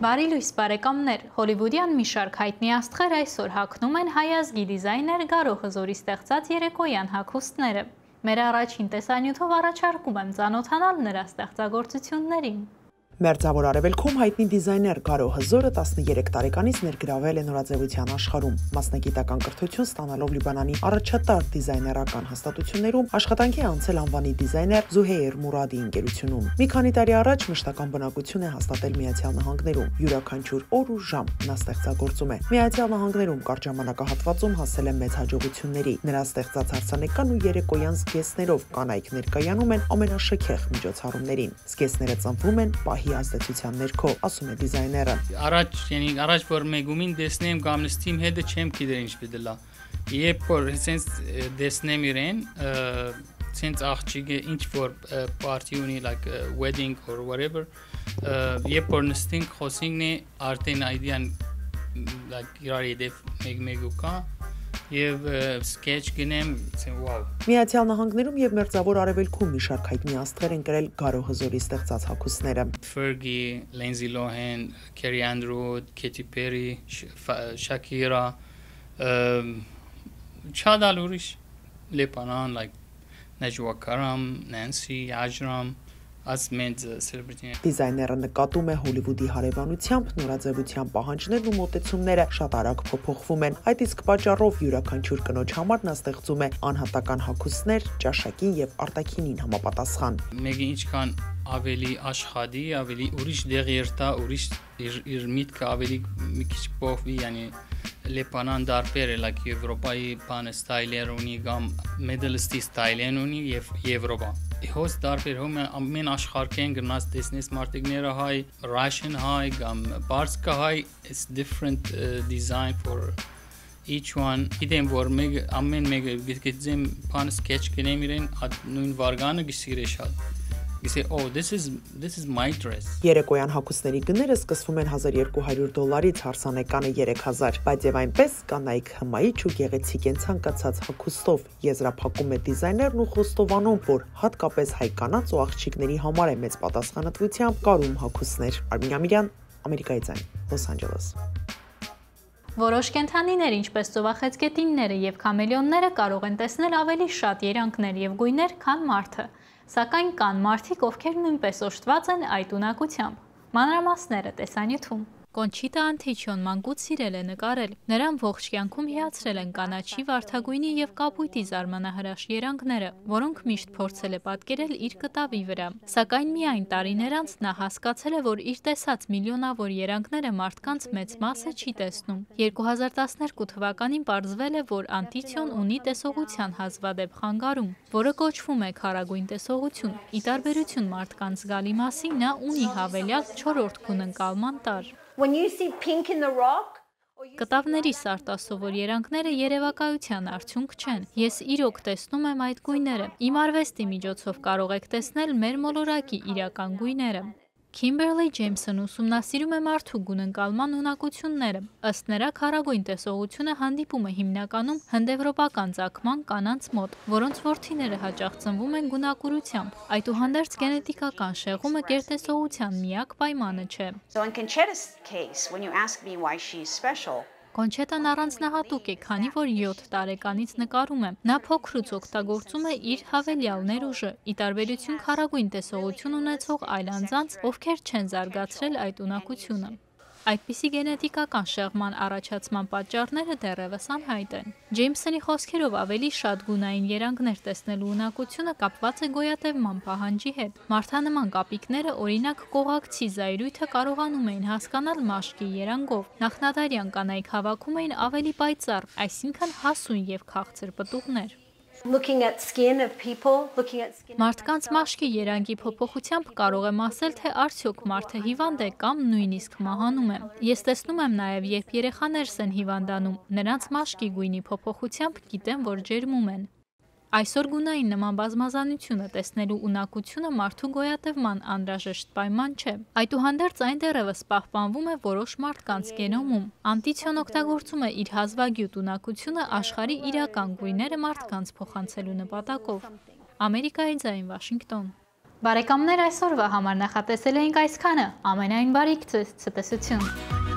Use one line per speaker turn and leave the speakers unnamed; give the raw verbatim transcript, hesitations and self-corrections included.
Բարի լույս բարեկամներ, հոլիվուդյան մի շարք հայտնի աստղեր այսօր հագնում են հայ ազգի դիզայներ Գարո Հզորի ստեղծած երեկոյան հագուստները։ Մեր առաջին տեսանյութով առաջարկում եմ ծանոթանալ նրա ստեղծագործություններին։
Մերձավոր Արևելքում հայտնի դիզայներ Գարո Հզորը տասներեք տարեկանից ներգրավել է նորաձևության աշխարհում։ Մասնագիտական կրթություն ստանալով Լիբանանի առաջատար դիզայներական հաստատություններում աշխատանքի անցել անվանի դիզայներ Զուհեյր Մուրադի ընկերությունում։ Մի քանի տարի առաջ մշտական բնակություն է հաստատել Միացյալ Նահանգներում։ Յուրաքանչյուր օր ու ժամ նա ստեղծագործում է։ Միացյալ Նահանգներում կարճ ժամանակահատվածում հասել է մեծ հաջողությունների։ Նրա ստեղծած հարսանեկան ու երեկոյան զգեստներով կանայք ներկայանում են ամենաշքեղ միջոցառումներին։ Զգեստները ծնվում են պահի ազդեցության ներքո, ասում է դիզայները։
Առաջ, yani առաջ որ մեգումին դեսնեմ կամ նստիմ հետը չեմ գիտեր ինչ պետք է։ Երբ որ հենց դեսնեմ իրեն, ցենց աղջիկը ինչ որ party ունի like a wedding or whatever, երբ որ նստենք խոսինքն է արդեն այդյան like իրար եդեվ մեկ-մեկ ու կա Եվ սկեչ գնեմ, վաու։
Միացյալ Նահանգներում եւ Մերձավոր Արևելքում մի շարք հայտնի աստղեր են կրել Գարո Հզորի ստեղծած հագուստները։
Fergie, Lindsay Lohan, Carrie Underwood, Katy Perry, Shakira, շատ ալ ուրիշ Լեբանան, like Najwa Karam, Nancy Ajram
Դիզայները նկատում է Հոլիվուդի հարևանությամբ նորաձևության պահանջներն ու մոտեցումները շատ արագ փոփոխվում են։ Այդ իսկ պատճառով յուրաքանչյուր կնոջ համար նա ստեղծում է անհատական հագուստներ ճաշակին եւ արտաքինին համապատասխան։
Մեկը ինչքան ավելի աշխատի, ավելի ուրիշ դեղ երթա, ուրիշ իր միտքը ավելի մի քիչ փոխվի, yani Լեբանան դարբեր է, like Եվրոպայի բանը ստայլեր ունի կամ Middle East ստայլեն ունի եւ Եվրոպա։ Հոս դարբեր հոմ ամեն աշխարհքեն գնաց տեսնես մարտիկները հայ, Russian հայ կամ Բարսկա հայ, it's different uh, design for each one. Գիտեմ որ մեկ ամեն մեկը գիտեմ բան sketch կնեմ իրեն նույն վարգանը գսիրե շատ։ You say, oh, this is this is my dress.
Երեկոյան հագուստների գները սկսվում են հազար երկու հարյուր դոլարից, հարսանեկանը երեք հազար, բայց եւ այնպես կանայք հմայիչ ու գեղեցիկ են ցանկացած հագուստով։ Եզրափակում է դիզայներն ու խոստովանում, որ հատկապես հայ կանանց ու աղջիկների համար է մեծ պատասխանատվությամբ կարում հագուստներ։ Արմին Ամիրյան, Ամերիկայի ձայն, Լոս Անջելես։
Որոշ կենդանիներ, ինչպես ծովախեցգետինները եւ քամելիոնները կարող են տեսնել ավելի շատ երանգներ եւ գույներ, քան մարդը։ Սակայն կան մարդիկ, ովքեր նույնպես օժտված են այդ ունակությամբ։ Մանրամասները տեսանյութում։ Կոնչիտա Անթիչոն մանկուց սիրել է նկարել։ Նրան ողջ կյանքում հիացրել են կանաչի, վարդագույնի եւ կապույտի զարմանահրաշ երանգները, որոնք միշտ փորձել է պատկերել իր կտավի վրա։ Սակայն միայն տարիներ անց նա հասկացել է, որ իր տեսած միլիոնավոր երանգները մարդկանց մեծ մասը չի տեսնում։ երկու հազար տասներկու թվականին պարզվել է, որ Անտիչոն ունի տեսողության հազվադեպ խանգարում, որը կոչվում է քարագույն տեսողություն։ Ի տարբերություն մարդկանց զգալի մասի, նա ունի հավելյալ չորրորդ գունընկալման տար։
When you see pink in the rock,
Կտավների սարտասովոր երանգները երևակայության արդյունք չեն։ Ես իրոք տեսնում եմ այդ գույները։ Իմ արվեստի միջոցով կարող եք տեսնել մեր մոլորակի իրական գույները։ Քիմբերլի Ջեյմսն ուսումնասիրում է մարդու գունընկալման ունակությունները։ Ըստ նրա քարագույն տեսողությունը հանդիպում է հիմնականում հնդեվրոպական ծագման կանանց մոտ, որոնց որդիները հաճախ ծնվում են գունակուրությամբ։ Այդուհանդերձ գենետիկական շեղումը գերտեսողության միակ պայմանը չէ։
So in Conchetta's case, when you ask me why she's special,
Կոնչետան առանձնահատուկ է, քանի որ յոթ տարեկանից նկարում է։ Նա փոքրուց օգտագործում է իր հավելյալ ներուժը, ի տարբերություն քարագույն տեսողություն ունեցող այլ անձանց, ովքեր չեն զարգացրել այդ ունակությունը։ Այդպիսի գենետիկական շեղման առաջացման պատճառները դեռևս անհայտ են։ Ջեյմսոնի խոսքերով ավելի շատ գունային երանգներ տեսնելու ունակությունը կապված է գոյատևման պահանջի հետ։ Մարդանման կապիկները, օրինակ կողակցի զայրույթը կարողանում էին հասկանալ մաշկի երանգով։ Նախնադարյան կանայք հավաքում էին ավելի պայծառ, այսինքն հասուն եւ քաղցր պտուղներ։
looking at skin of people, looking at skin.
Մարդկանց մաշկի երանգի փոփոխությամբ կարող եմ ասել, թե արդյոք մարդը հիվանդ է կամ նույնիսկ մահանում է։ Ես տեսնում եմ նաև, երբ երեխաներս են հիվանդանում, նրանց մաշկի գույնի փոփոխությամբ գիտեմ, որ ջերմում են։ Այսօր գունային նման բազմազանությունը տեսնելու ունակությունը մարդու գոյատևման անհրաժեշտ պայման չէ։ Այդուհանդերձ այն դեռևս պահպանվում է որոշ մարդկանց գենոմում։ Անտիչոն օգտագործում է իր հազվագյուտ ունակությունը աշխարհի իրական գույները մարդկանց փոխանցելու նպատակով։ Ամերիկայի ձայն, Վաշինգտոն։ Բարեկամներ, այսօրվա համար նախատեսել էինք այսքանը։ Ամենայն բարիք ձեզ, ցտեսություն։